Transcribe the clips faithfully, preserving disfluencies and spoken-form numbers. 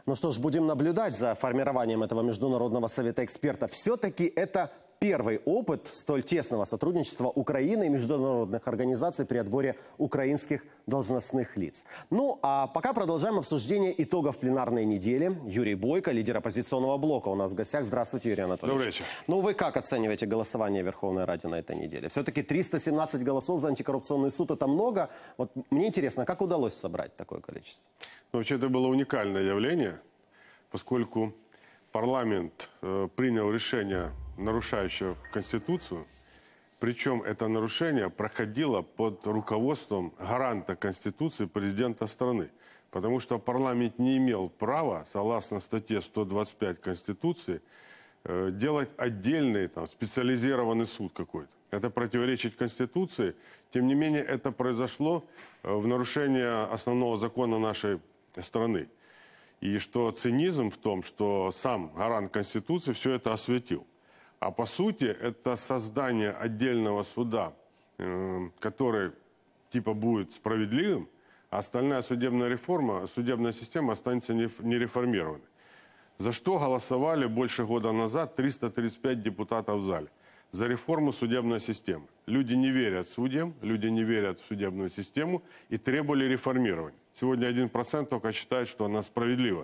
Ну что ж, будем наблюдать за формированием этого Международного совета экспертов. Все-таки это первый опыт столь тесного сотрудничества Украины и международных организаций при отборе украинских должностных лиц. Ну, а пока продолжаем обсуждение итогов пленарной недели. Юрий Бойко, лидер оппозиционного блока, у нас в гостях. Здравствуйте, Юрий Анатольевич. Добрый вечер. Ну, вы как оцениваете голосование Верховной Рады на этой неделе? Все-таки триста семнадцать голосов за антикоррупционный суд – это много. Вот мне интересно, как удалось собрать такое количество? Ну, вообще, это было уникальное явление, поскольку парламент э, принял решение, нарушающее Конституцию, причем это нарушение проходило под руководством гаранта Конституции президента страны. Потому что парламент не имел права, согласно статье сто двадцать пять Конституции, э, делать отдельный там, специализированный суд какой-то. Это противоречит Конституции. Тем не менее, это произошло э, в нарушение основного закона нашей страны. И что цинизм в том, что сам гарант Конституции все это осветил. А по сути, это создание отдельного суда, э, который типа будет справедливым, а остальная судебная реформа, судебная система останется нереформированной. За что голосовали больше года назад триста тридцать пять депутатов в зале? За реформу судебной системы. Люди не верят судьям, люди не верят в судебную систему и требовали реформирования. Сегодня один процент только считает, что она справедлива.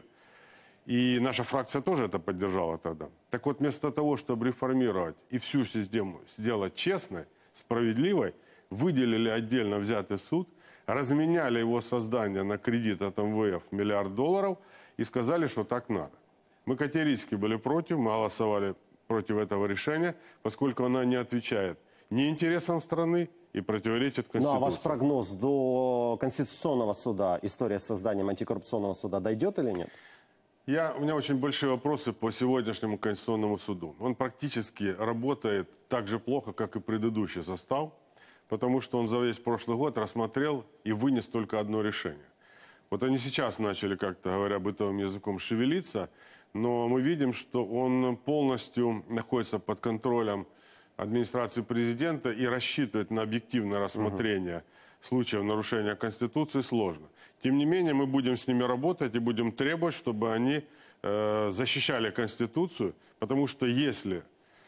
И наша фракция тоже это поддержала тогда. Так вот, вместо того, чтобы реформировать и всю систему сделать честной, справедливой, выделили отдельно взятый суд, разменяли его создание на кредит от эм вэ эф миллиард долларов и сказали, что так надо. Мы категорически были против, мы голосовали против этого решения, поскольку она не отвечает ни интересам страны и противоречит Конституции. Ну а ваш прогноз до Конституционного суда, история с созданием антикоррупционного суда дойдет или нет? Я, у меня очень большие вопросы по сегодняшнему Конституционному суду. Он практически работает так же плохо, как и предыдущий состав, потому что он за весь прошлый год рассмотрел и вынес только одно решение. Вот они сейчас начали, как-то говоря бытовым языком, шевелиться, но мы видим, что он полностью находится под контролем администрации президента и рассчитывать на объективное рассмотрение uh-huh. случаев нарушения Конституции сложно. Тем не менее, мы будем с ними работать и будем требовать, чтобы они э, защищали Конституцию, потому что если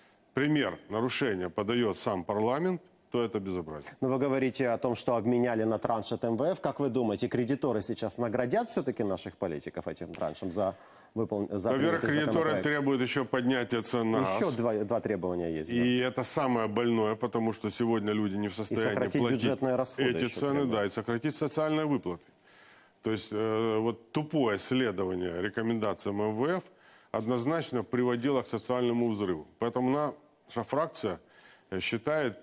пример нарушения подает сам парламент, то это безобразие. Но вы говорите о том, что обменяли на транш от эм вэ эф. Как вы думаете, кредиторы сейчас наградят все-таки наших политиков этим траншем за выполнение? Во-первых, кредиторы требуют еще поднятия цен на газ. Еще два, два требования есть. И да. это самое больное, потому что сегодня люди не в состоянии платить эти цены, да, и сократить социальные выплаты. То есть э, вот тупое следование рекомендациям эм вэ эф однозначно приводило к социальному взрыву. Поэтому наша фракция считает,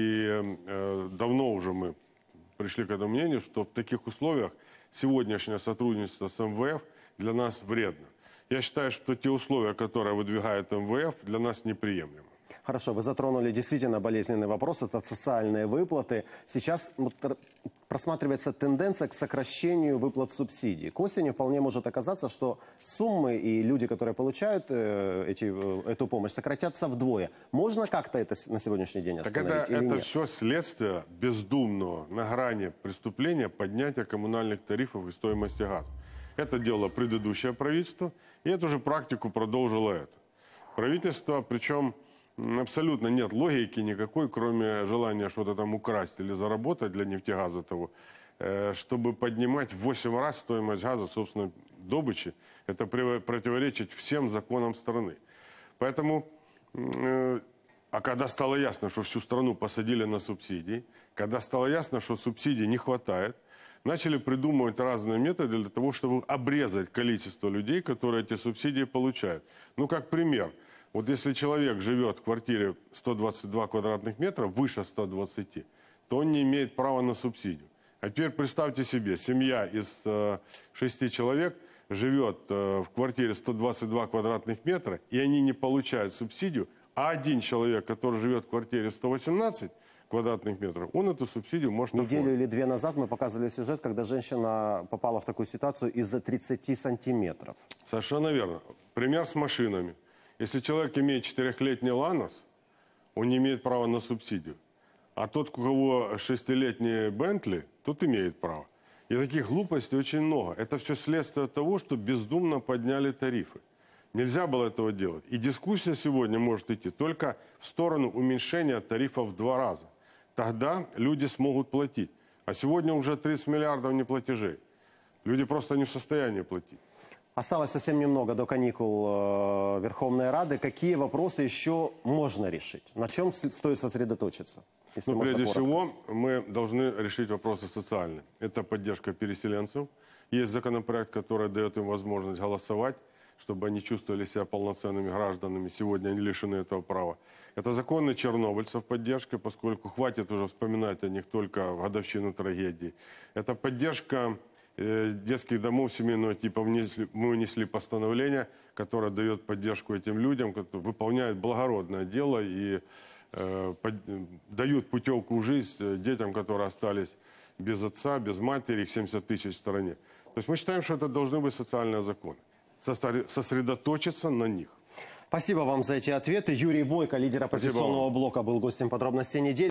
и э, давно уже мы пришли к этому мнению, что в таких условиях сегодняшнее сотрудничество с эм вэ эф для нас вредно. Я считаю, что те условия, которые выдвигает эм вэ эф, для нас неприемлемы. Хорошо, вы затронули действительно болезненный вопрос, это социальные выплаты. Сейчас просматривается тенденция к сокращению выплат субсидий. К осени вполне может оказаться, что суммы и люди, которые получают э, эти, э, эту помощь, сократятся вдвое. Можно как-то это на сегодняшний день остановить? Так это, или это нет? все следствие бездумного на грани преступления поднятия коммунальных тарифов и стоимости газа. Это делало предыдущее правительство, и эту же практику продолжило это. Правительство, причем абсолютно нет логики никакой, кроме желания что-то там украсть или заработать для нефтегаза того, чтобы поднимать в восемь раз стоимость газа собственной добычи. Это противоречит всем законам страны. Поэтому, а когда стало ясно, что всю страну посадили на субсидии, когда стало ясно, что субсидий не хватает, начали придумывать разные методы для того, чтобы обрезать количество людей, которые эти субсидии получают. Ну, как пример. Вот если человек живет в квартире сто двадцать два квадратных метра, выше ста двадцати, то он не имеет права на субсидию. А теперь представьте себе, семья из э, шести человек живет э, в квартире сто двадцать два квадратных метра, и они не получают субсидию, а один человек, который живет в квартире сто восемнадцать квадратных метров, он эту субсидию может оформить. Неделю или две назад мы показывали сюжет, когда женщина попала в такую ситуацию из-за тридцати сантиметров. Совершенно верно. Пример с машинами. Если человек имеет четырехлетний Ланос, он не имеет права на субсидию. А тот, у кого шестилетний Бентли, тот имеет право. И таких глупостей очень много. Это все следствие того, что бездумно подняли тарифы. Нельзя было этого делать. И дискуссия сегодня может идти только в сторону уменьшения тарифов в два раза. Тогда люди смогут платить. А сегодня уже тридцать миллиардов неплатежей. Люди просто не в состоянии платить. Осталось совсем немного до каникул э, Верховной Рады. Какие вопросы еще можно решить? На чем с- стоит сосредоточиться? Если Ну, можно прежде коротко. всего, мы должны решить вопросы социальные. Это поддержка переселенцев. Есть законопроект, который дает им возможность голосовать, чтобы они чувствовали себя полноценными гражданами. Сегодня они лишены этого права. Это законы чернобыльцев поддержка, поскольку хватит уже вспоминать о них только в годовщину трагедии. Это поддержка э, детских домов семейного типа. Внесли, мы внесли постановление, которое дает поддержку этим людям, которые выполняют благородное дело и э, под, дают путевку в жизнь э, детям, которые остались без отца, без матери, их семьдесят тысяч в стране. То есть мы считаем, что это должны быть социальные законы. Состар- Сосредоточиться на них. Спасибо вам за эти ответы. Юрий Бойко, лидер Спасибо оппозиционного вам. блока, был гостем подробностей недели.